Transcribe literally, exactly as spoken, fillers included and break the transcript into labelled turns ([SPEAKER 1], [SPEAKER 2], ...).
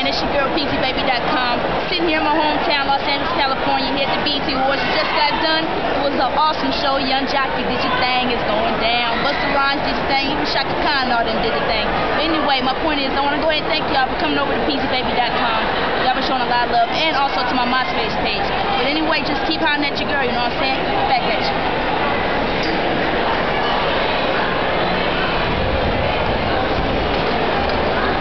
[SPEAKER 1] man? It's your girl, P C Baby dot com. Sitting here in my hometown, Los Angeles, California, here at the B E T Awards. It just got done. It was an awesome show. Young Jockey did your thing. It's going down. Busta Rhymes did your thing. Even Shaka Khan and all them did their thing. But anyway, my point is, I want to go ahead and thank y'all for coming over to P C Baby dot com. Y'all been showing a lot of love. And also to my MySpace page. But anyway, just keep hollering at your girl, you know what I'm saying? Back at you.